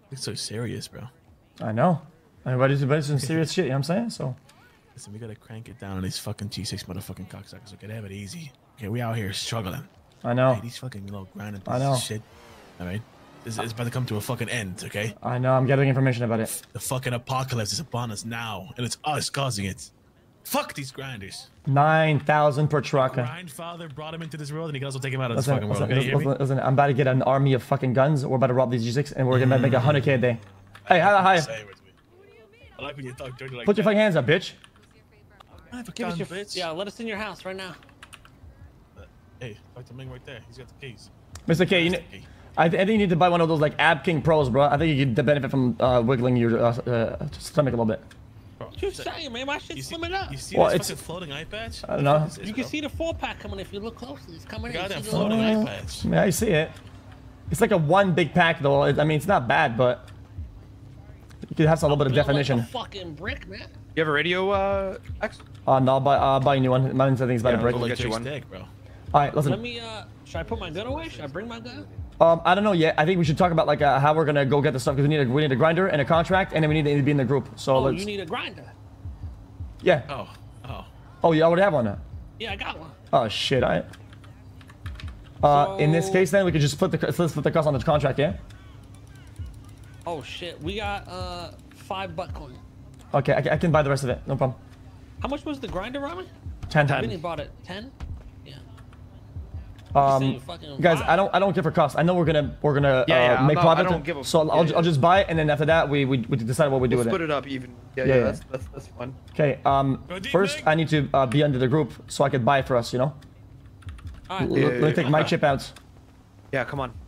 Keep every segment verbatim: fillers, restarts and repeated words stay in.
It's so serious, bro. I know. Everybody's about some serious shit. You know what I'm saying? So. Listen, we gotta crank it down on these fucking G six motherfucking cocksuckers. Okay, they have it easy. Okay, we out here struggling. I know. Hey, these fucking little grinding I know. shit. All right, this is about to come to a fucking end. Okay. I know. I'm getting information about it. The fucking apocalypse is upon us now, and it's us causing it. Fuck these grinders. Nine thousand per truck. Grindfather brought him into this world, and he can also take him out of this Listen, fucking world. listen, Okay, you hear me? listen, listen, I'm about to get an army of fucking guns. We're about to rob these G six, and we're gonna make a hundred k a day. Hey, hi, hi. Say it with me. I like when you talk dirty like Put your that. fucking hands up, bitch. I have a Give us gun, your, bitch. yeah, let us in your house right now. Uh, hey, talk to Ming right there. He's got the keys. Mister K, you, Mister K. I, th I think you need to buy one of those like Ab King Pros, bro. I think you could benefit from uh, wiggling your uh, uh, stomach a little bit. Bro, What you saying, man? My shit's you see, slimming up. you see Well, this it's- fucking floating eye patch? I don't know. This is, You can bro. see the four pack coming if you look closely. It's coming in. Goddamn See the floating little- eye patch. Yeah, I see it. It's like a one big pack, though. It, I mean, it's not bad, but you could have a little bit of Built definition. Like a fucking brick, man. You have a radio, uh, X? Uh, no, I'll buy, uh, I'll buy a new one. Mine's, I think, it's about Yeah, to break. we'll Like get you Jake's one. dick, bro. All right, listen. Let me, uh, should I put my gun away? Should I bring my gun? Um, I don't know yet. I think we should talk about like uh, how we're gonna go get the stuff because we need a we need a grinder and a contract, and then we need to be in the group. So Oh, let's. you need a grinder. Yeah. Oh, oh. Oh, you already have one. Yeah, I got one. Oh shit! I. Uh, in this So- case, then we could just split the let's split the cost on the contract, yeah. Oh shit, we got uh five butt coin. Okay, I, can- I can buy the rest of it. No problem. How much was the grinder, Rami? Ten Vinny times. bought it ten. Yeah. Um, saying fucking guys, five. I don't I don't care for cost. I know we're gonna we're gonna Yeah, uh, yeah, I'm make not- I profit. don't give a- so I'll, yeah, I'll yeah. just buy it, and then after that we we, we decide what we do We'll with split it. it up even. Yeah, Yeah, yeah, yeah. that's, that's, that's fun. Okay. Um. Go deep, First, Meg. I need to uh, be under the group so I could buy it for us. You know. All right. L- Yeah, Let yeah, me take yeah. my chip out. Yeah, come on.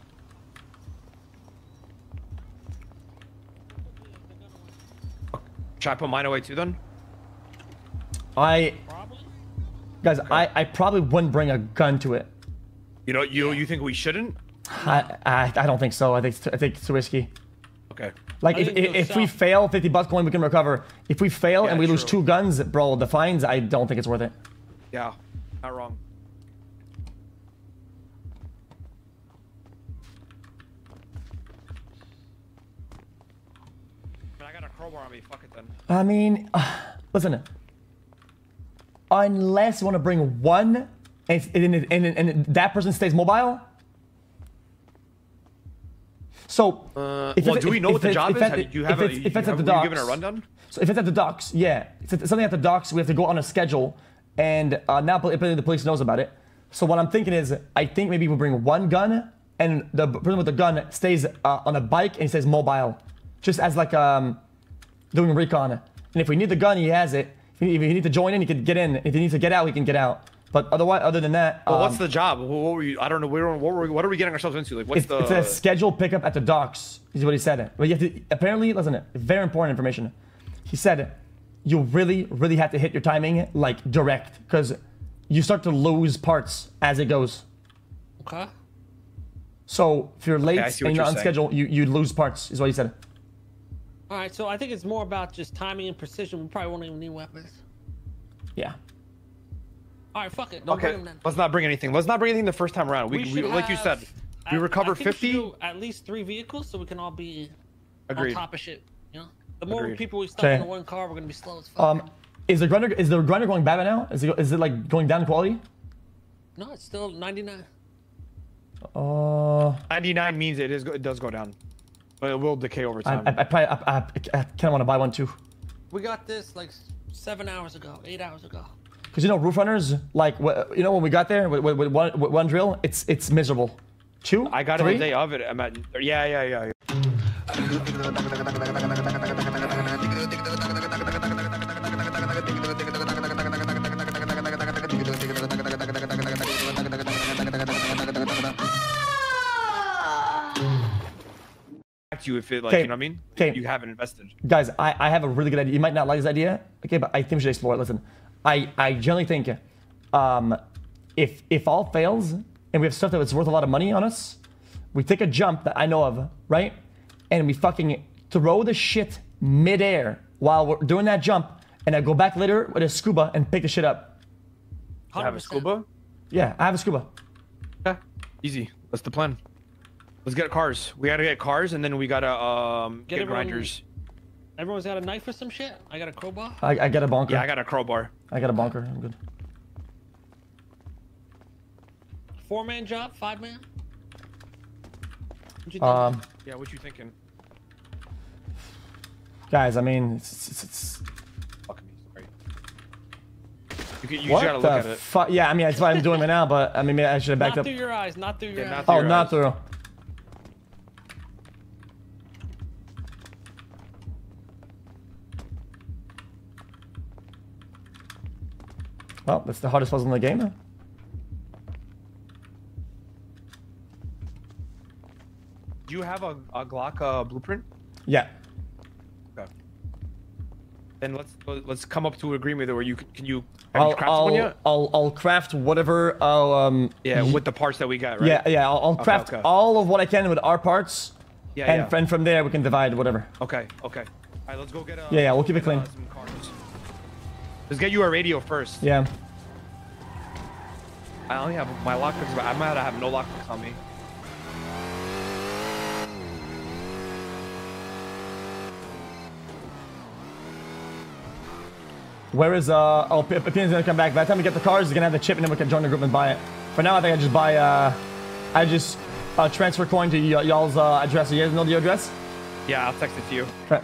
Should I put mine away too then? I Probably. guys, I I probably wouldn't bring a gun to it. You know, you you think we shouldn't? I, I, I don't think so. I think it's, I think it's too risky. Okay. Like I if, think if, the if we South- fail, fifty bucks coin we can recover. If we fail Yeah, and we lose true. two guns, bro, the fines, I don't think it's worth it. Yeah, not wrong. I got a crowbar on me. Fuck it then. I mean, uh, listen. Unless you want to bring one, and, and, and, and, and that person stays mobile. So, Uh, if well, it's- do we if- know if what the it's- job if is? it- Have you- do you if have a, it's- if you it's at have, the were you given a docks- rundown? So if it's at the docks, yeah, if it's something at the docks, we have to go on a schedule, and uh, now apparently the police knows about it. So what I'm thinking is, I think maybe we bring one gun, and the person with the gun stays uh, on a bike and he stays mobile, just as like um, doing recon. And if we need the gun, he has it. If he, if he needs to join in, he can get in. If he needs to get out, he can get out. But otherwise, other than that, Well, um, what's the job? What, what were you? I don't know. Where, what, were, what are we getting ourselves into? Like, what's it's, the? it's a scheduled pickup at the docks, is what he said. But you have to, apparently, listen, very important information. He said, you really, really have to hit your timing like direct, because you start to lose parts as it goes. Okay. So if you're late I see what and you're you're on saying. schedule, you, you lose parts, is what he said. All right. So I think it's more about just timing and precision. We probably won't even need weapons. Yeah. All right. Fuck it. Don't Okay, bring them then. let's not bring anything. Let's not bring anything the first time around. We, we, should like you have- said, we I- recover I think we should fifty. do at least three vehicles, so we can all be Agreed. on top of shit. You know, the more Agreed. people we stuff Okay. in one car, we're gonna be slow as fuck. Um, is the grinder is the grinder going bad right now? Is it is it like going down in quality? no, it's still ninety-nine. Uh, ninety-nine means it is. it does go down, but it will decay over I, time. I, I probably I, I, I kind of want to buy one too, We got this like seven hours ago, eight hours ago. because you know roof runners like wh- you know when we got there with, with, with one with one drill, it's it's miserable. Two, I got three? it the day of it. I'm at. Yeah, yeah, yeah. yeah. Back to you if it like Okay, you know what I mean. okay. You haven't invested. Guys, I, I have a really good idea. You might not like this idea, okay, but I think we should explore it. Listen, I, I generally think um, if if all fails and we have stuff that's worth a lot of money on us, we take a jump that I know of, right? And we fucking throw the shit midair while we're doing that jump, and I go back later with a scuba and pick the shit up. You have a scuba? Yeah, I have a scuba. Yeah. Easy. That's the plan. Let's get cars. We gotta get cars, and then we gotta um Get get, everyone- grinders. Everyone's got a knife or some shit. I got a crowbar. I, I got a bonker. Yeah, I got a crowbar. I got a bonker. I'm good. Four man job, five man. What you think? Um, Yeah, what you thinking? guys, I mean, it's, it's, it's Fuck me, sorry. You, can, you what just gotta the look at it. fuck? Yeah, I mean, that's what I'm doing right now, but I mean, maybe I should have backed not up. through your eyes, not through your Yeah, not eyes. through Oh, your not eyes. through. Well, that's the hardest puzzle in the game. Huh? Do you have a, a Glock uh, blueprint? Yeah. Okay. Then let's let's come up to an agreement where you can, can you have I'll, you crafted I'll, one yet? I'll, I'll craft whatever. I'll, um, Yeah, with the parts that we got, right? yeah, yeah. I'll, I'll craft okay. all of what I can with our parts, Yeah, and, yeah. and from there we can divide whatever. Okay, okay. All right, let's go get. Uh, Yeah, yeah, we'll keep it get, uh, clean. some cars. Let's get you a radio first. Yeah. I only have my lockpicks, but I might have no lockpicks on me. Where is uh? Oh, P- Opinion's gonna come back. By the time we get the cars, he's gonna have the chip, and then we can join the group and buy it. For now, I think I just buy. Uh, I just uh, transfer coin to y- y'all's uh, address. You guys know the address? Yeah, I'll text it to you. Right.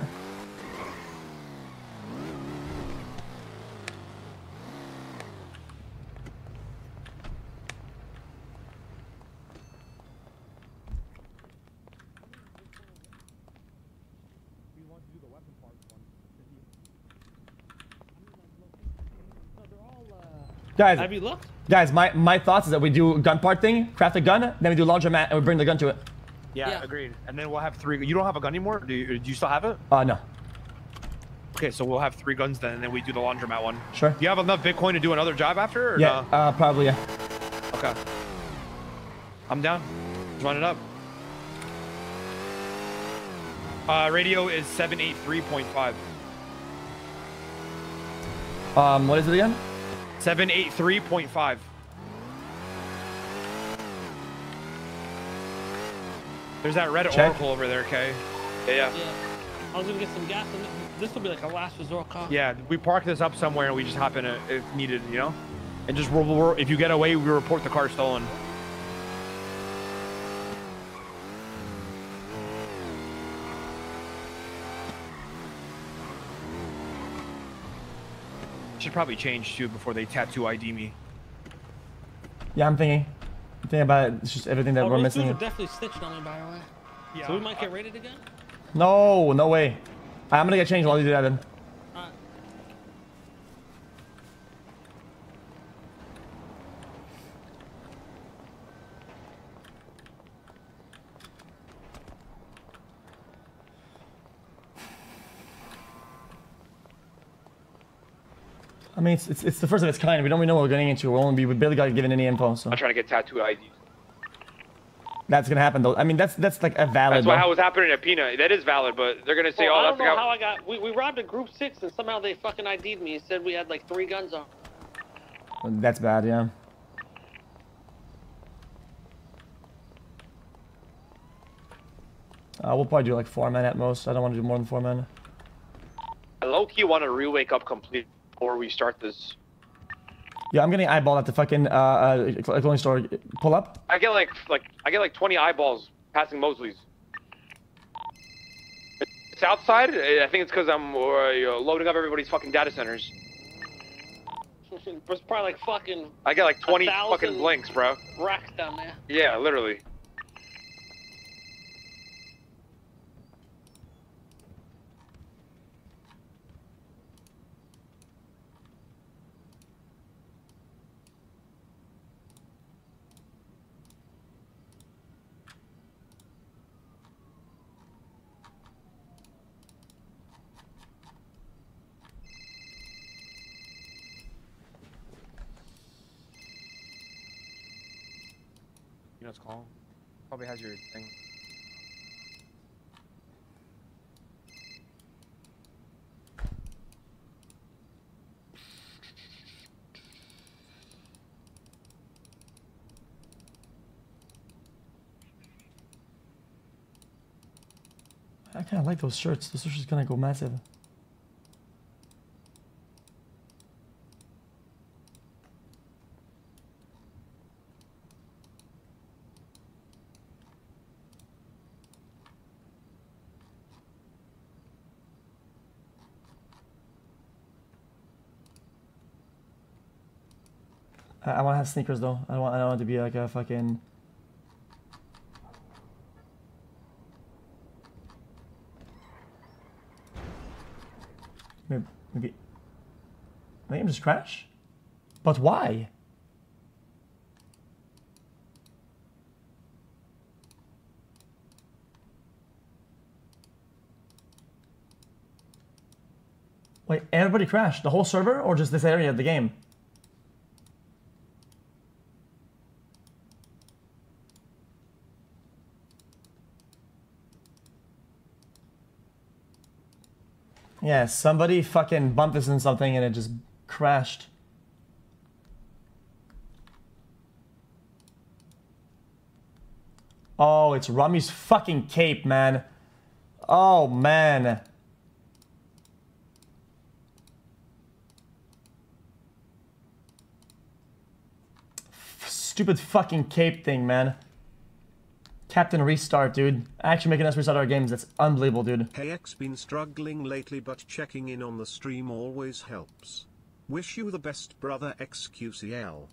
Guys, Have you looked? guys, my, my thoughts is that we do gun part thing, craft a gun, then we do laundromat, and we bring the gun to it. Yeah, Yeah. agreed. And then we'll have three. You don't have a gun anymore? Do you, do you still have it? Uh, no. Okay, so we'll have three guns then, and then we do the laundromat one. Sure. Do you have enough Bitcoin to do another job after? Or Yeah, no? uh, probably, yeah. Okay. I'm down. Let's run it up. Uh, radio is seven eight three point five. Um, what is it again? seven eight three point five. There's that red Check. Oracle over there, Kay. Yeah, yeah. Yeah. I was gonna get some gas, and this will be like a last resort car. Yeah, we park this up somewhere and we just hop in it if needed, you know? And just, we'll, we'll, if you get away, we report the car stolen. Should probably change too before they tattoo I D me. Yeah, I'm thinking. I'm thinking about it. It's just everything that Oh, we're those missing. dudes are definitely snitching on me, by the way. Yeah. So we might get raided again. No, no way. I'm gonna get changed while you do that then. Alright. I mean, it's, it's, it's the first of its kind. We don't really know what we're getting into. We're only be, we barely got given any info, so I'm trying to get tattoo I D. that's gonna happen though. I mean, that's that's like a valid. That's why though. how was happening at Peanut. That is valid, but they're gonna say, Well, "Oh, I that's don't the know guy." how I got. We, we robbed a group six, and somehow they fucking I D'd me and said we had like three guns on. That's bad, yeah. Uh, we'll probably do like four men at most. I don't want to do more than four men. I low key want to re-wake up complete before we start this. Yeah, I'm getting eyeballed at the fucking uh, uh clothing store. Pull up. I get like like I get like twenty eyeballs passing Mosley's. It's outside. I think it's because I'm uh, you know, loading up everybody's fucking data centers. There's probably like fucking I get like twenty thousand- fucking blinks, bro. racks down there. Yeah, literally. You know what's called? Probably has your thing. I kind of like those shirts. Those shirts gonna go massive. I, I want to have sneakers though. I don't want. I don't want it to be like a fucking. Maybe. maybe the game just crash? But why? Wait, everybody crashed? The whole server or just this area of the game? Yeah, somebody fucking bumped this in something and it just crashed. Oh, it's Rummy's fucking cape, man. Oh, man. F- stupid fucking cape thing, man. Captain Restart, dude. Actually making us restart our games. That's unbelievable, dude. Hey X, been struggling lately, but checking in on the stream always helps. Wish you the best, brother X Q C L.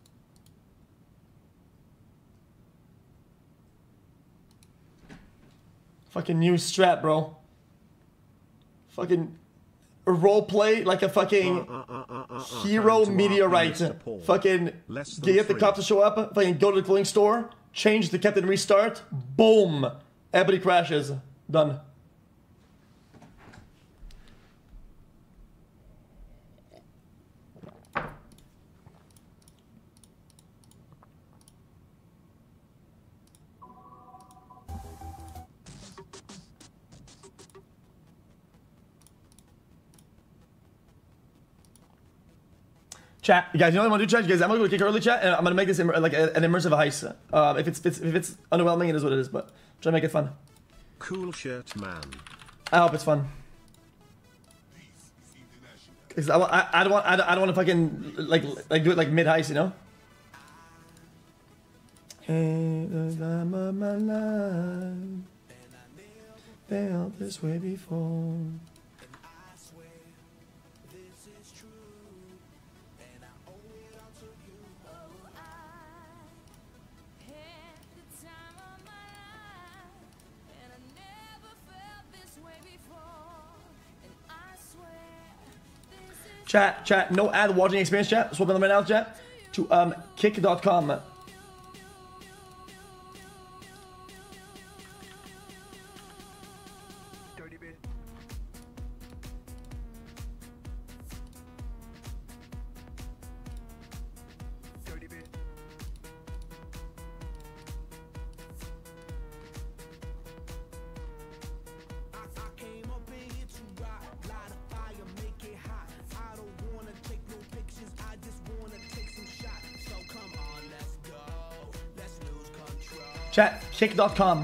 Fucking new strat, bro. Fucking role play like a fucking Uh, uh, uh, uh, uh, hero time to meteorite. R P, Paul. Fucking Less than get the three. cops to show up. Fucking go to the clothing store. Change the Captain Restart. Boom. Everybody crashes. Done. Chat, you guys, you know what I'm gonna do, chat? You guys, I'm gonna go kick early, chat, and I'm gonna make this immer- like a, an immersive heist. Um, if it's, if it's underwhelming, it is what it is, but try to make it fun. Cool shirt, man. I hope it's fun. 'Cause I, wa- I, I don't want, I don't, I don't want to fucking like, like do it like mid heist, you know? Hey, the time of my life, felt this way before. Chat, chat, no ad watching experience, chat. Swap them right now, chat. To um, kick dot com. Chat, kick dot com.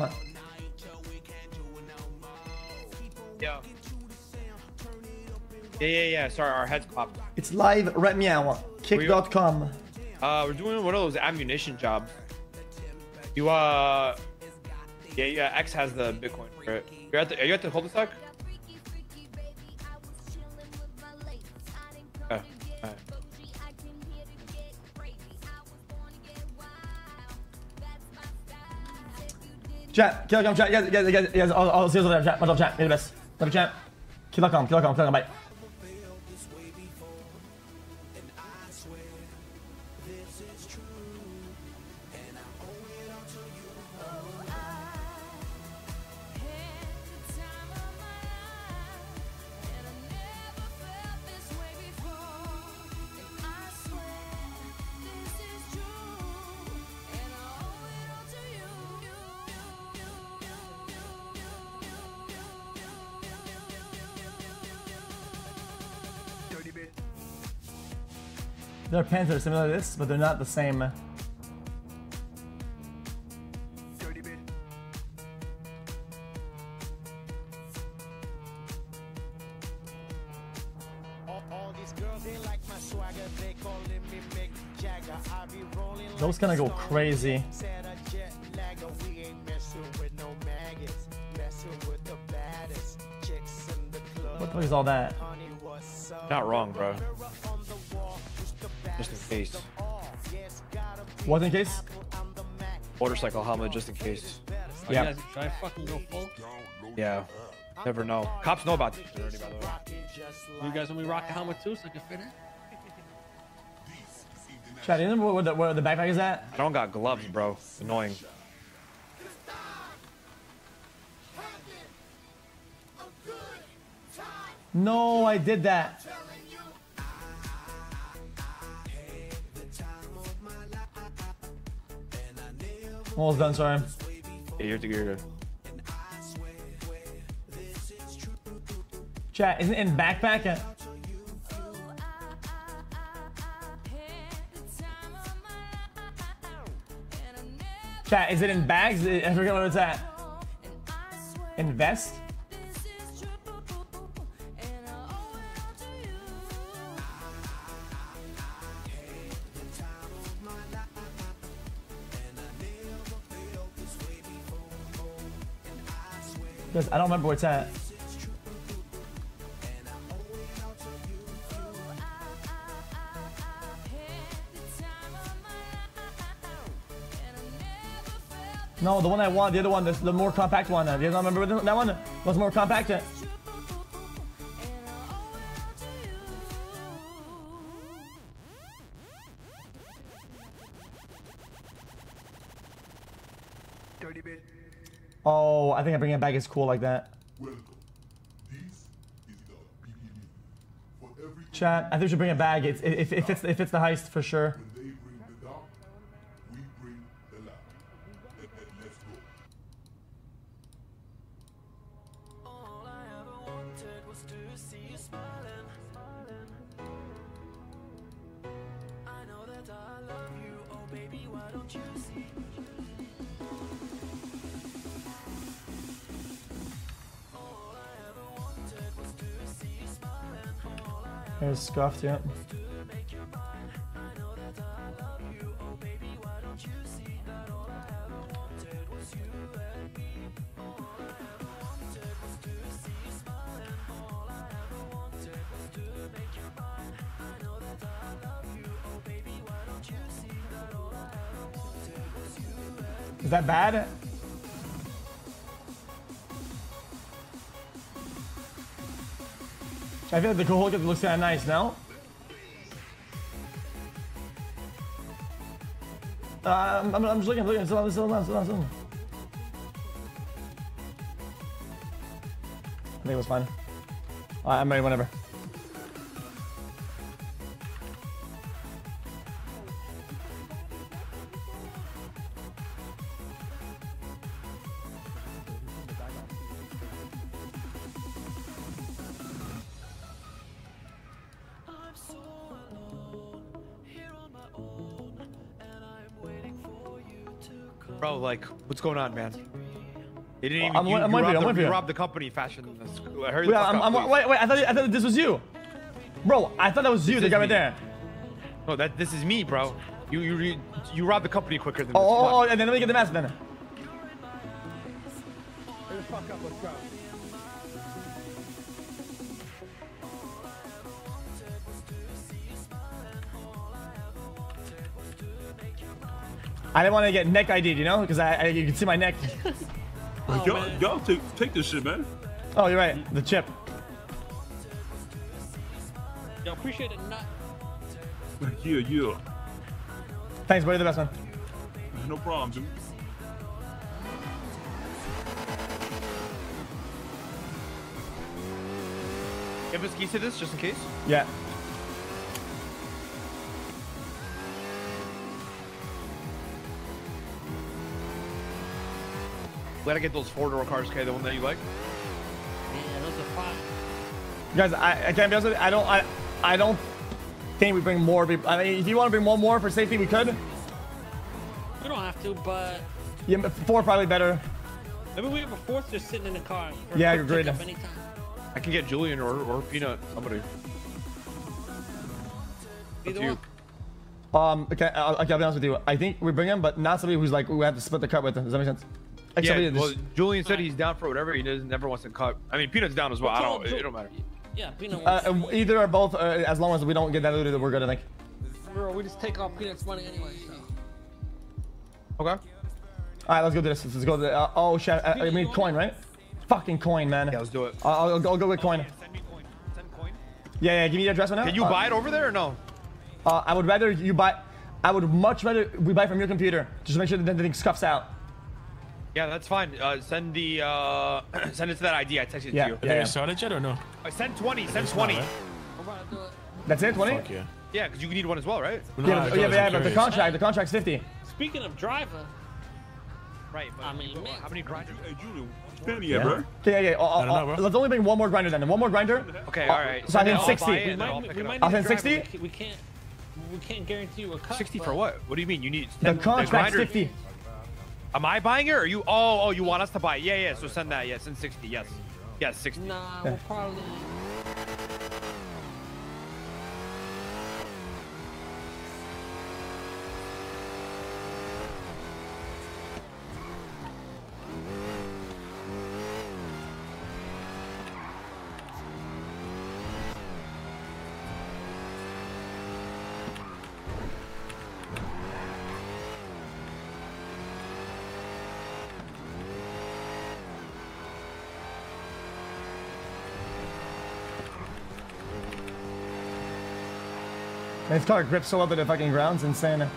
Yeah. Yeah, yeah, yeah. Sorry, our heads popped. It's live right meow. kick dot com. Uh, we're doing one of those ammunition jobs. You, uh... Yeah, yeah, X has the Bitcoin for it. You're at the, are you at the cul-de-sac? Oh, alright. Chat, kill dot com, chat. Yes, yes, yes, yes. I'll, I'll see you over there, chat. Much love, chat. You're the best. Love you, chat. kill dot com, kill dot com, kill dot com, bye. There are pants that are similar to this, but they're not the same. Those kind of go crazy. What the fuck is all that? Not wrong, bro. Just in case. What in case? Motorcycle helmet, just in case. Oh, Yeah. You guys, should I fucking go full? Yeah. Never know. Cops know about this shit already, by the way. You guys want me to rock a helmet too so I can fit in? Chad, you know where the, where the backpack is at? I don't got gloves, bro. Annoying. No, I did that. Almost done, sorry. Yeah, you're, you're good. Chat, isn't it in backpack? Chat, is it in bags? I forget what it's at. In vest? Because I don't remember where it's at. No, the one I want, the other one, the, the more compact one. Uh, do you not remember that one? Was more compact. Uh, Oh, I think I bring it back. It's cool like that. Chat, I think we should bring it back. It's if if it's if it's the heist for sure. There's scuffed, yeah. Is that bad? I feel like the cool look looks kind of nice now. Uh, I'm, I'm, I'm just looking, looking, still on, still on, still on, still on. I think it was fine. Alright, I'm ready whenever. Bro, like, what's going on, man? You didn't even. I'm, you, I'm you, with you, robbed I'm the, with you you. robbed the company faster than this. Hurry Wait, the fuck I'm, up, I'm, please. wait, wait, I thought, I thought this was you. Bro, I thought that was you, This the is guy right me. there. No, that this is me, bro. You you you, you robbed the company quicker than Oh, this. oh, Come oh, on. and then let me get the mask then. Hurry the fuck up, let's go. I didn't want to get neck I D'd, you know, because I, I you can see my neck. Oh, y'all, man. y'all take take this shit, man. Oh, you're right, the chip. Yo, appreciate it, nut. Yeah, yeah. Thanks, buddy, the best one. No problem, dude. Give us keys to this, just in case. Yeah. We gotta get those four-door cars, okay? The one that you like. Yeah, those are fine. Guys, I, I can't be honest with you. I don't, I, I don't think we bring more. people. I mean, if you want to bring one more for safety, we could. We don't have to, but Yeah, but four probably better. maybe we have a fourth just sitting in the car. for Yeah, quick agreed. pickup anytime. I can get Julian or or Peanut, somebody. Either you. one. Um, okay, I'll, okay, I'll be honest with you. I think we bring him, but not somebody who's like we have to split the cut with. Does that make sense? Like Yeah, somebody well, just- Julian said he's down for whatever. He doesn't, never wants to cut. I mean, Peanut's down as well. I Tell don't. Ju- It don't matter. Yeah, Peanut. uh, wants- uh, either or both, uh, as long as we don't get that looted, we're good. I think. Bro, we just take off Peanut's money anyway. So. Okay. All right, let's go do this. Let's go. To the, uh, oh shit! I, I mean coin, right? Fucking coin, man. Yeah, let's do it. I'll, I'll, I'll go with coin. Send me coin. Send coin. Yeah, yeah. Give me your address right now. Can you uh, buy it over there or no? Uh, I would rather you buy. I would much rather we buy from your computer. Just to make sure that the thing scuffs out. Yeah, that's fine. Uh, send the uh, send it to that I D. I texted it Yeah. to you. Are they started yet or no? Uh, send twenty. Send It's not, twenty. right? We're about to do it. That's it. Twenty. Fuck yeah. Yeah, because you need one as well, right? No, Yeah, I but, yeah, was but, yeah, but the curious. contract. The contract's fifty. Speaking of driver, Right. But I mean, you- man. how many grinders? Hey, Julian, Penny, yeah, bro. Okay, yeah, yeah. Uh, don't know, uh, bro. let's only bring one more grinder then. One more grinder. Okay, Uh, all right. so I Send it, need I'll sixty. buy it, we and then I'll might, pick we it might up. I'll need a send driver. sixty? We can't, we can't, we can't guarantee you a cut. sixty for but- what? What do you mean? You need The send contract's grinder- fifty. Am I buying it or you? Oh, oh, you want us to buy it? Yeah, yeah. So send that. Yeah, send sixty. Yes. Yes, sixty. Nah, we'll probably. Man, this car grips so well to the fucking ground's insane.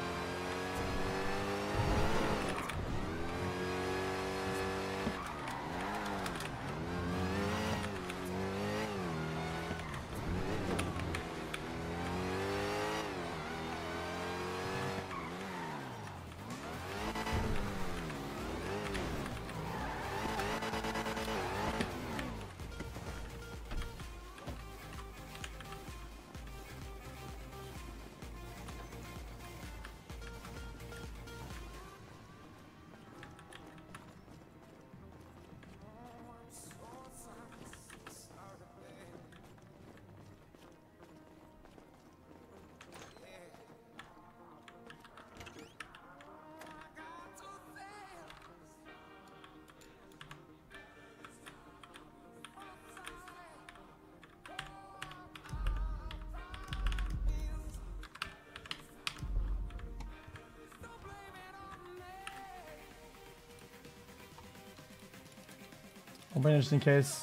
I'll bring it just in case.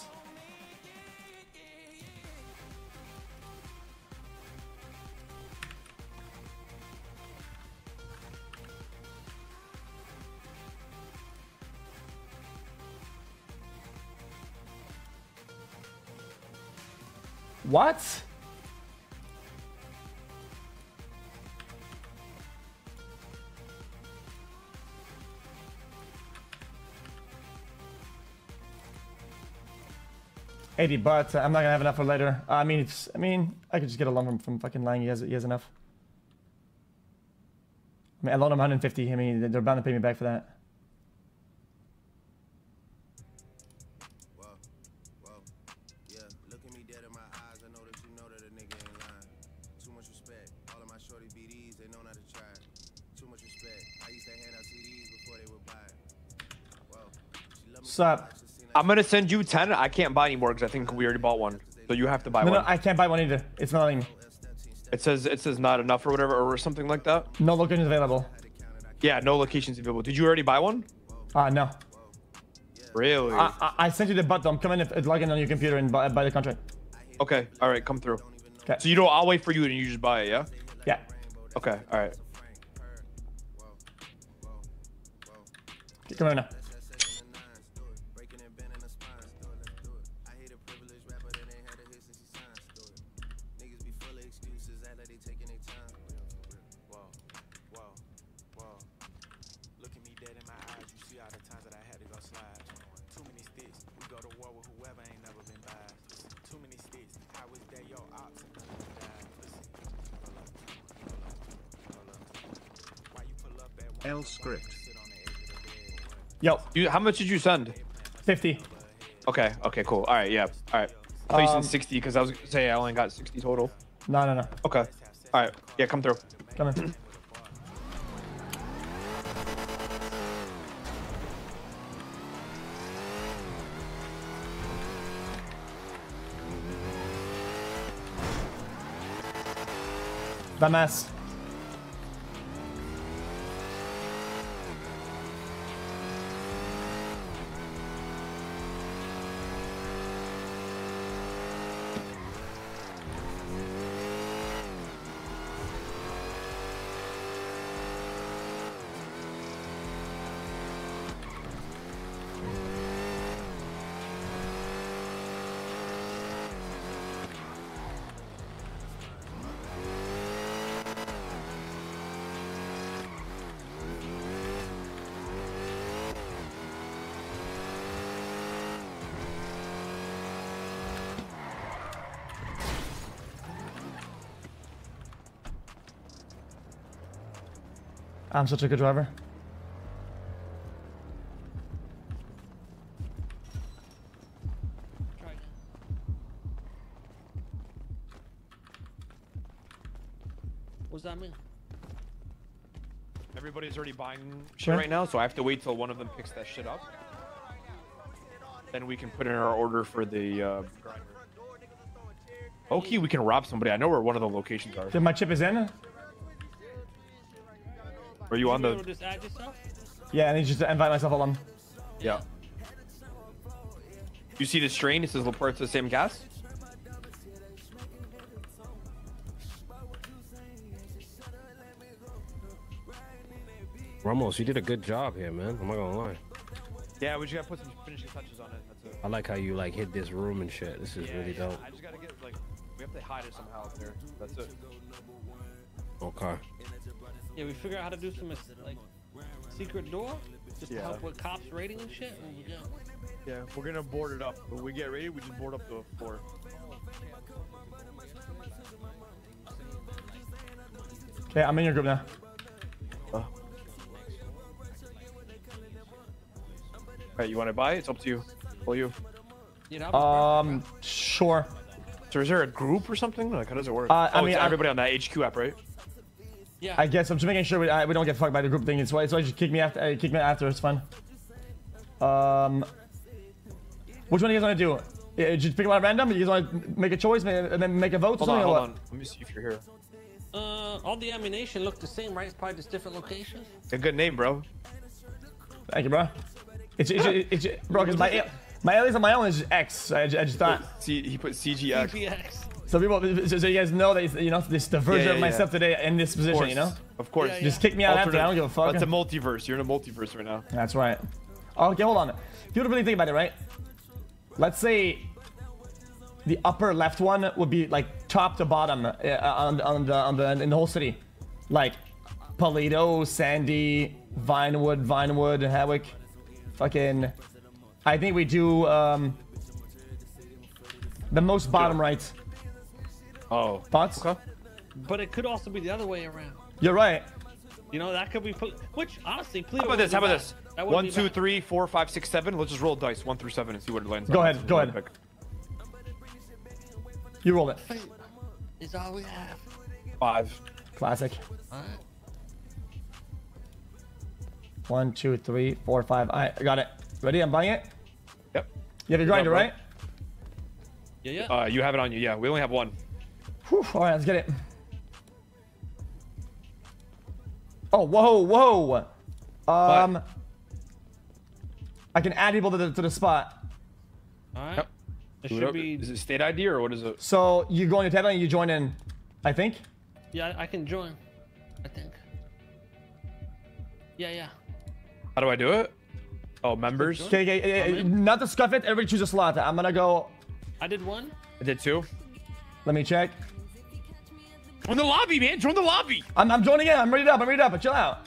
What? eighty, but I'm not gonna have enough for later. I mean, it's. I mean, I could just get a loan from, from fucking Lang. He has, he has enough. I mean, I loaned him one hundred fifty. I mean, they're bound to pay me back for that. Whoa, whoa, yeah. Look at me dead in my eyes. I know that you know that a nigga ain't lying. Too much respect. All of my shorty B Ds, they know not to try. Too much respect. I used to hand out C Ds before they would buy it. Whoa, she love me. Sup? I'm gonna send you ten. I can't buy any more because I think we already bought one. So you have to buy No, one. no, I can't buy one either. It's not letting me. It says it says not enough or whatever or something like that. No locations available. Yeah, no locations available. Did you already buy one? Ah, uh, no. Really? I, I, I sent you the button. Come in and log in on your computer and buy, buy the contract. Okay. All right. Come through. Okay. So you know, I'll wait for you and you just buy it. Yeah. Yeah. Okay. All right. Come on now. L script. Yo, You, how much did you send? fifty. Okay. Okay. Cool. All right. Yeah. All right. So you Um, sent sixty because I was gonna say I only got sixty total. No, no, no. Okay. All right. Yeah, come through. Come in. Dumbass. I'm such a good driver. Try again. What's that mean? Everybody's already buying shit Sure. right now, so I have to wait till one of them picks that shit up. Then we can put in our order for the uh, grinder. Okay, we can rob somebody. I know where one of the locations are. If my chip is in, Are you on You the? able to just add yourself? yeah, I need just to invite myself along. Yeah. You see the strain? It says Laporte's the same gas. Ramos, you did a good job here, man. I'm not gonna lie. Yeah, we just gotta put some finishing touches on it. That's it. I like how you like hit this room and shit. This is Yeah, really yeah. dope. I just gotta get like we have to hide it somehow up there. That's it. Okay. Yeah, we figure out how to do some like secret door, just Yeah. to help with cops raiding and shit. And we go. Yeah, we're gonna board it up. When we get ready, we just board up the floor. Okay, I'm in your group now. Alright, you want to buy? It's up to you. Well, you. You know, I was Um, sure. So is there a group or something? Like, how does it work? Uh, I oh, mean, it's I- everybody on that H Q app, right? yeah. I guess I'm just making sure we, I, we don't get fucked by the group thing. It's why, so I just kick me after. Uh, kick me after. It's fun. Um, which one do you guys want to do? Yeah, just pick one at random. You guys want to make a choice, make, and then make a vote or Hold on, something? hold or what? on. Let me see if you're here. Uh, all the ammunition look the same, right? It's probably just different locations. A good name, bro. Thank you, bro. It's it's, it's, it's bro, because my my alias on my own is just X. I, just- I just thought. See, he put C G X. P X. So people, so, so you guys know that it's, you know this the version Yeah, yeah, of myself yeah. today in this Of position. course. You know, Of course. Yeah, just kick me out after. I don't give a fuck. That's a multiverse. You're in a multiverse right now. That's right. Okay, hold on. You don't really think about it, right? Let's say the upper left one would be like top to bottom uh, on on the on the in the whole city, like Paleto, Sandy, Vinewood, Vinewood, Hawick, fucking. I think we do um, the most bottom right. Oh. Thoughts? Okay. But it could also be the other way around. You're right. You know, that could be put. Which honestly, please. How about this? How about this? One, two, three, four, five, six, seven. Let's just roll dice. One through seven and see what it lands Go on. ahead, go ahead. Pick. You roll it. Is all we have. Five. Classic. All right. One, two, three, four, five. All right, I got it. Ready? I'm buying it. Yep. You have your grinder, bro. right? Yeah, yeah. Uh, you have it on you. Yeah, we only have one. Whew, all right, let's get it. Oh, whoa, whoa. Um, What? I can add people to the to the spot. all right. Yep. It Do it should up. be. Is it state I D or what is it? So you go on your tablet and you join in. I think. Yeah, I can join. I think. Yeah, yeah. How do I do it? Oh, members. Okay, okay, okay, I'm in. not to scuff it. Everybody choose a slot. I'm gonna go. I did one. I did two. Let me check. Join the lobby, man. Join the lobby. I'm I'm joining in. I'm ready up. I'm ready up. But chill out.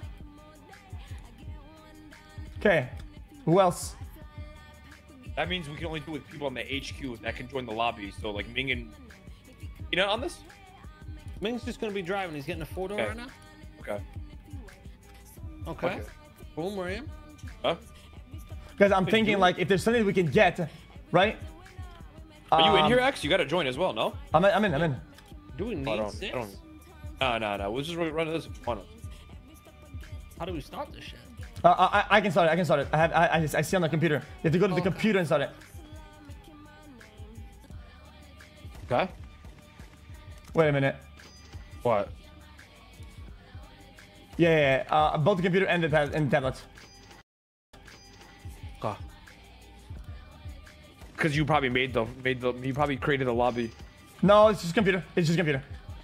Okay. Who else? That means we can only do it with people on the H Q that can join the lobby. So like Ming and you know on this? Ming's just gonna be driving. He's getting a four door Okay. right now. Okay. Okay. Okay. Boom, we're in. Huh? Guys, I'm Hey, thinking do- like if there's something we can get, right? Are you in Um, here, X? You gotta join as well, no? I'm in. I'm in. I'm in. Do we I need don't. six? I don't. No, no, no. We'll just run run this one. How do we start this shit? Uh, I, I can start it. I can start it. I have. I, I, I see on the computer. You have to go to the Okay. computer and start it. Okay. Wait a minute. What? Yeah, yeah, yeah. Uh, both the computer and the tab and the tablet. Okay. Because you probably made the made the you probably created the lobby. No, it's just computer. It's just computer.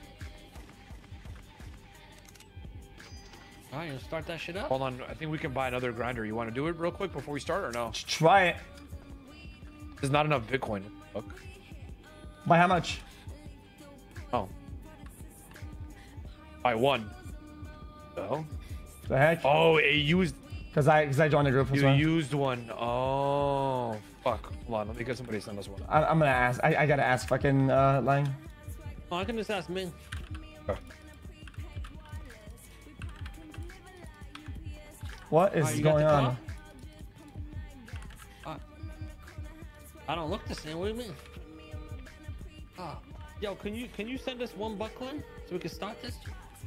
All right, you start that shit up. Hold on, I think we can buy another grinder. You want to do it real quick before we start or no? Just try it. There's not enough Bitcoin. Fuck. By how much? Oh. By one. Oh. The heck? Oh, it used. Cause I, cause I joined the group. that's You why. used one. Oh, fuck. Hold on, let me get somebody to send us one. I, I'm gonna ask. I, I gotta ask fucking uh, Lang. Oh, I can just ask Ming. Okay. What is Oh, you got going the on? car? Uh, I don't look the same. What do you mean? Oh, yo, can you can you send us one buckling so we can start this?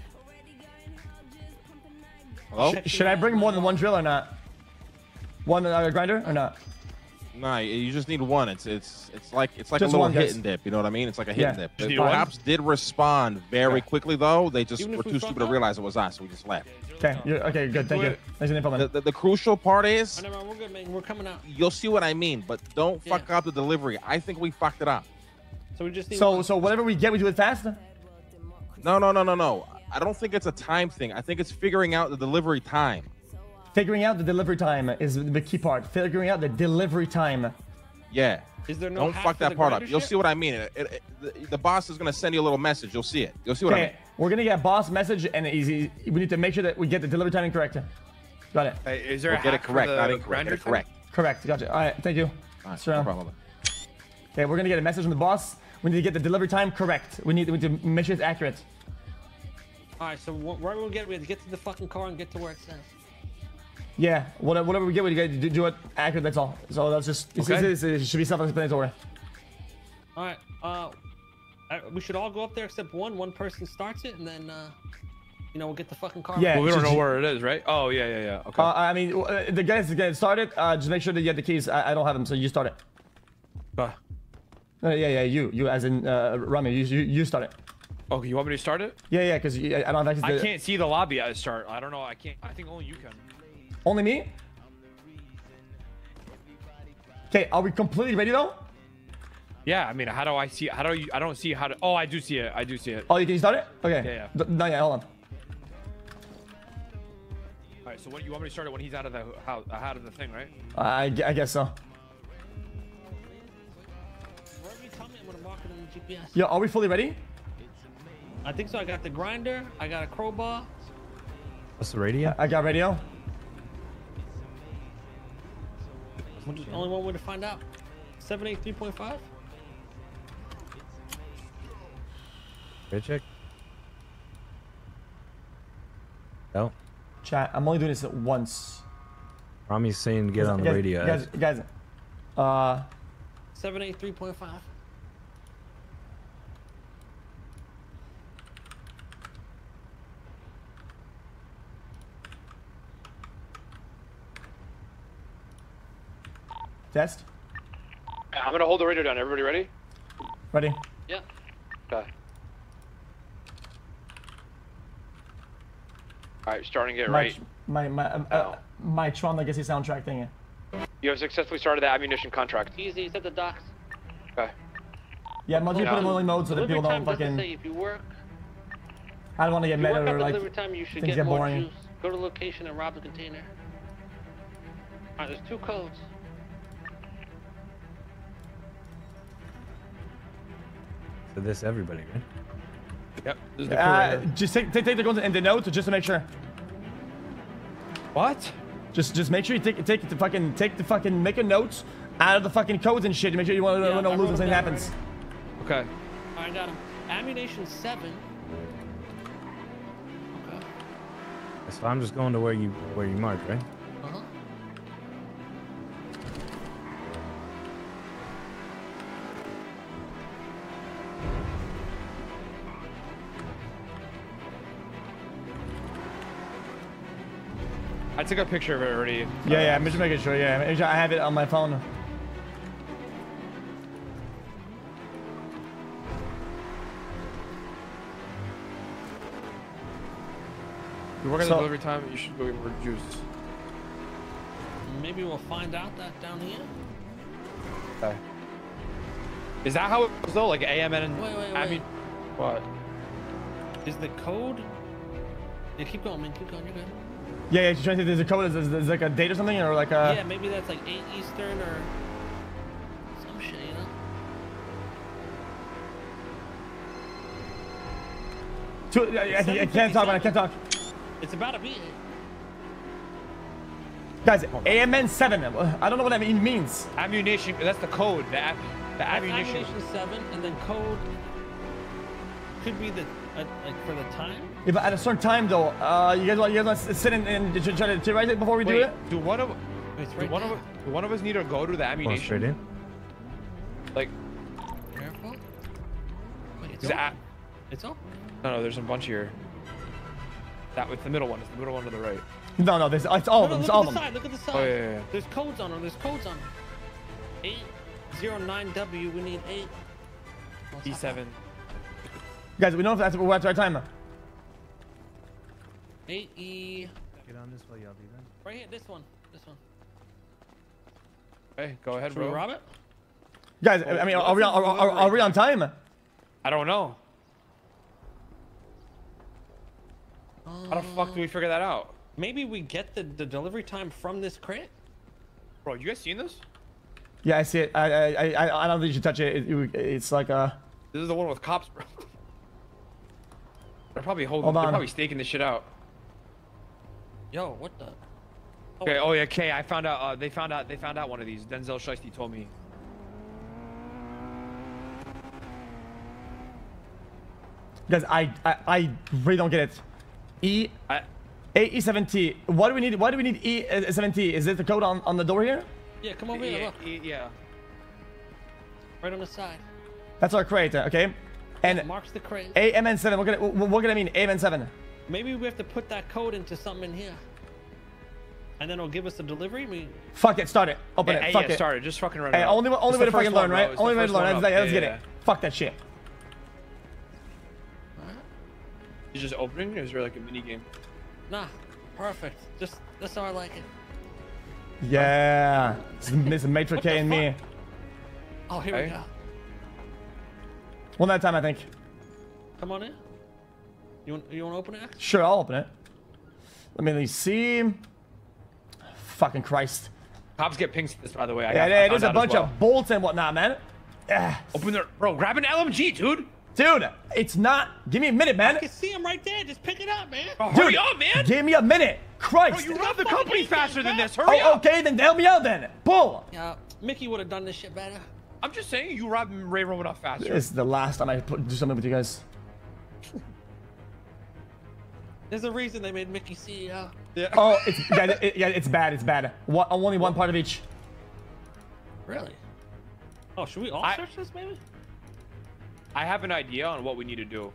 Hello? Sh- should I bring more than one drill or not? One uh, grinder or not? Nah, you just need one. It's it's it's like it's like Just a little one, hit guys. and dip. You know what I mean? It's like a hit Yeah. and dip. Just The need one? cops did respond very Okay. quickly though. They just Even if were we too fuck stupid to up? realize it was us. So we just left. Okay. You're, okay. Good. Thank you. Wait. Thanks for the info, man. The, the, the crucial part is Oh, never mind, we're good, Ming. We're coming out. you'll see what I mean, but don't Yeah. fuck up the delivery. I think we fucked it up. So we just need. So one. so whatever we get, we do it fast. No, no, no, no, no. I don't think it's a time thing. I think it's figuring out the delivery time. Figuring out the delivery time is the key part. Figuring out the delivery time. Yeah. Is there no Don't hack fuck for that the part up. grinder You'll shit? see what I mean. It, it, it- the, the boss is gonna send you a little message. You'll see it. You'll see what I mean. Okay. We're gonna get boss message and easy. We need to make sure that we get the delivery timing correct. Got it. Hey, is there We'll a get it hack for correct, the not incorrect. grinder Get it thing? correct. Correct. Gotcha. All right. Thank you. All right, Sure. no problem. Okay. We're gonna get a message from the boss. We need to get the delivery time correct. We need, we need to make sure it's accurate. All right, so wh- where we get, we have to get to the fucking car and get to where it says. Yeah. Whatever, whatever we get, we gotta do, do it accurate. That's all. So that's just. It's, Okay. it's, it's, it should be self-explanatory. All right, uh, I, we should all go up there except one. One person starts it, and then, uh, you know, we'll get the fucking car. Yeah. Well, we don't just- know where it is, right? Oh, yeah, yeah, yeah. Okay. Uh, I mean, uh, the guys get started. Uh, just make sure that you have the keys. I, I don't have them, so you start it. Uh, Uh, yeah, yeah, you, you as in uh, Rami, you, you, you start it. okay, you want me to start it? Yeah, yeah, because I don't have access to. I can't see the lobby at start. I don't know. I can't. I think only you can. Only me. Okay, are we completely ready though? Yeah, I mean, how do I see? How do you? I don't see how to. Oh, I do see it. I do see it. Oh, you can start it? Okay. Yeah, yeah. D- no, yeah, hold on. All right. So what you want me to start it when he's out of the house, out of the thing, right? I, gu- I guess so. Wherever you tell me, I'm gonna mark it on the G P S. Yo, are we fully ready? I think so. I got the grinder. I got a crowbar. What's the radio? I got radio. There's only one way to find out. seven eight three point five. Radio check. No. Chat, I'm only doing this once. Rami's saying to get on the guys, radio. Guys, guys, uh, seven eight three point five. test. I'm gonna hold the radio down. Everybody ready? Ready? Yeah. Okay. All right, starting it My, right. my, my, um, uh, my Tron Legacy soundtrack thing. You have successfully started the ammunition contract. Easy. It's at the docks. Okay. Yeah, most people put them only mode so that Delivery people don't time doesn't fucking. say if you work. I don't want to get If you mad work or at the like. delivery time, you should things get get more boring. juice. Go to location and rob the container. All right, there's two codes. So this everybody, right? Yep. This is the crew Uh, right here. just take, take, take the guns in the notes just to make sure. What? Just just make sure you take take the fucking take the fucking make a note out of the fucking codes and shit to make sure you want to Yeah, no I lose wrote if anything them down happens. Okay. All right, I got him. Ammunition seven. Okay. So I'm just going to where you where you marked, right? Uh huh. I took a picture of it already. Yeah, yeah. I'm just making sure. Yeah, make sure I have it on my phone. You work at So- the delivery time. You should go get more juice. Maybe we'll find out that down here. Okay. Is that how it was though? Like A M N and Wait, wait, I wait. mean, what? Is the code? Yeah, keep going, man. Keep going. You're good. Yeah, yeah. She's trying to. There's a code. Is, is, is like a date or something, or like a. yeah, maybe that's like eight Eastern or some shit, you know? Two, I, I, I can't talk, man. I can't talk. It's about to be it. Guys, A M N seven. I don't know what that mean, means. Ammunition. That's the code. The, am- the That's ammunition. ammunition seven, and then code could be the uh, like for the time. If at a certain time though, uh, you guys want you guys want to sit in and try to, to write it before we do Wait, it? do one of Wait, it's do right one of there. do one of us need to go to the Going straight ammunition? in. Like, Careful. Wait, it's is it open. a- It's open. no, no. There's a bunch here. That it's the middle one. It's the middle one to the right. No, no, there's it's all No, of no, them. It's look all at of the them. side. Look at the side. Oh yeah, yeah, yeah. There's codes on them. There's codes on them. eight zero nine W. We need eight. What's E that? seven. Guys, we know if that's we're at the right time. eight E. Get on this way, y'all do that. Right here. This one. This one. Hey, go ahead, Should we bro. rob it? Guys, I mean, are we on, are, are, are we on time? I don't know. How the fuck do we figure that out? Maybe we get the, the delivery time from this crate? Bro, you guys seen this? Yeah, I see it. I I I, I don't think you should touch it. it, it it's like uh. This is the one with cops, bro. They're probably holding. Hold They're on. probably staking this shit out. Yo, what the? Okay. Oh yeah. Okay. I found out. Uh, they found out. They found out one of these. Denzel Shiesty told me. Guys, I I, I really don't get it. E I, A E seven T. What do we need? Why do we need E seven T? Is it the code on on the door here? Yeah, come over here. yeah, Look. yeah, yeah. Right on the side. That's our crate, okay? And Marks the crate. A M N seven. What gonna what gonna mean? A M N seven. Maybe we have to put that code into something in here. And then it'll give us the delivery. We Fuck it. Start it. Open Hey, it. Fuck yeah, it. started. Just fucking run it Hey, up. only only It's way the to fucking first learn, one, right? bro. It's Only the way to first learn. one Let's, up. let's Yeah, get yeah, it. Fuck that shit. You just opening? Or is there like a mini game? Nah, perfect. Just that's how I like it. Yeah. This is, this is made for What K the and me. Oh, here we Hey. go. One at a time, I think. Come on in. You want you want to open it? Sure, I'll open it. Let me see. Fucking Christ. Cops get pings to this, by the way. I Yeah, got, I it found is a out as bunch well. of bolts and whatnot, man. Yeah. Open their bro. Grab an L M G, dude. Dude, it's not. Give me a minute, man. I can see him right there. Just pick it up, man. Bro, Dude, hurry up, man. Give me a minute. Christ. Bro, you robbed the company faster than this. Hurry Oh, up. okay, then help me out then. Pull. Yeah, Mickey would have done this shit better. I'm just saying you robbed Ray Romanoff faster. This is the last time I put, do something with you guys. There's a reason they made Mickey C E O. Yeah. Oh, it's yeah, it, yeah, it's bad. It's bad. One, only one part of each. Really? Oh, should we all I- search this, maybe? I have an idea on what we need to do.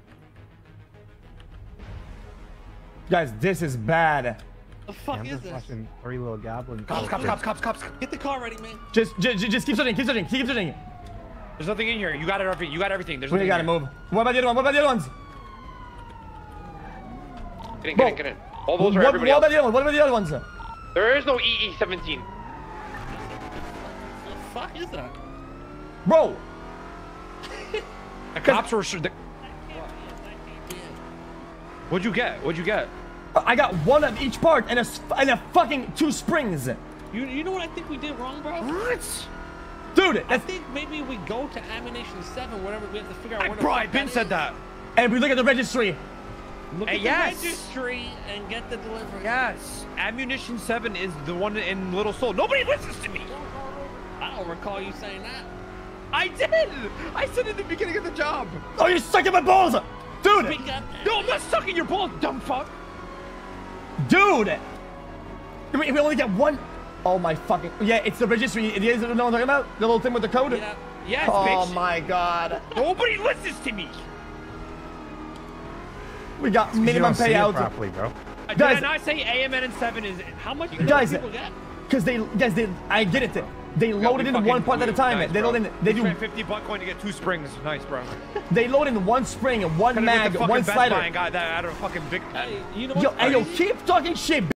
Guys, this is bad. The fuck I'm is just this? watching three little goblins. Cops, cops, cops, cops, cops. Get the car ready, man. Just, just, just keep searching. Keep searching. Keep searching. There's nothing in here. You got it. everything. You got everything. There's We nothing gotta here. move. What about the other one? What about the other ones? Get in, Bro. get in, get in. All those are What, everybody what about else. the other ones? What about the other ones? There is no E E seventeen. What the fuck is that? Bro, The cops were. The... What'd you get? What'd you get? I got one of each part and a, s- and a fucking two springs. You you know what I think we did wrong, bro? What? Dude, I that's, think maybe we go to Ammunition seven, whatever. We have to figure out I, where the bro, fuck I been that said is. that. and we look at the registry. Look Hey, at yes. the registry and get the delivery. Yes. Ammunition seven is the one in Little Soul. Nobody listens to me. I don't recall you saying that. I did. I said at the beginning of the job. Oh, you're sucking my balls. Dude, Speak up. No, I'm not sucking your balls, dumb fuck. dude. We, we only get one. Oh my fucking. Yeah, it's the registry. It is, you know what I'm talking about? The little thing with the code? Yeah. Yes, Oh bitch. my god. Nobody listens to me. We got You minimum don't see it payout. properly, bro. Did Guys- I not say A M N and seven is how much? Guys, People get. because they, guys, they, I get it. They Yo, load we it in fucking- one part at a we- time. nice, they bro. load in, they We do, spent fifty buck coin to get two springs. Nice, bro. they load in one spring and one Could've went mag, to fucking one Best slider. Buy and got that out of a fucking big. Hey, you know Yo, what's hey, yo, crazy? keep talking shit.